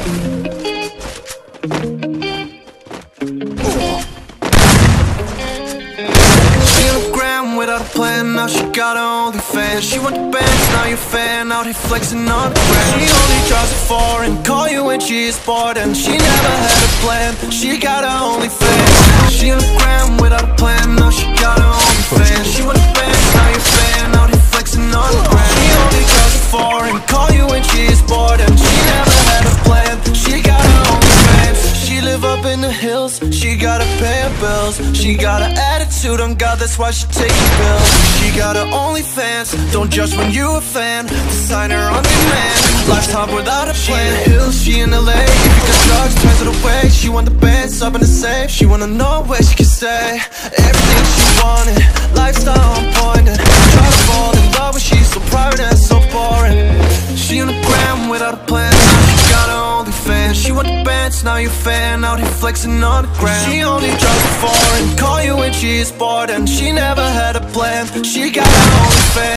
Without a plan, now she got her OnlyFans. She want the bands, now you're fan, out here flexing on the gram. She only drives a foreign, call you when she is bored, and she never had a plan. She got her OnlyFans. She on the gram without a plan, now she got her OnlyFans. She want the bands, now you're fan, out here flexing on the gram. She only drives a foreign, call you when she is bored, and she never had a plan. She got her OnlyFans. She live up in the hills, she gotta pay her bills. She got an attitude on God, that's why she taking pills. She got her OnlyFans, don't judge when you a fan. Designer on demand, life's hard without a plan. She in the hills, she in LA. If you got drugs, turns it away. She want the bands up in the safe. She wanna know where she can stay. Everything she wanted, lifestyle on point. And try to fall in love when she's so private and so boring. She on the gram without a plan, now she got her OnlyFans. She want the bands, now you're fan, out here flexing on the gram. She only drives a foreign, call you when she is bored, and she never had a plan. She got her OnlyFans.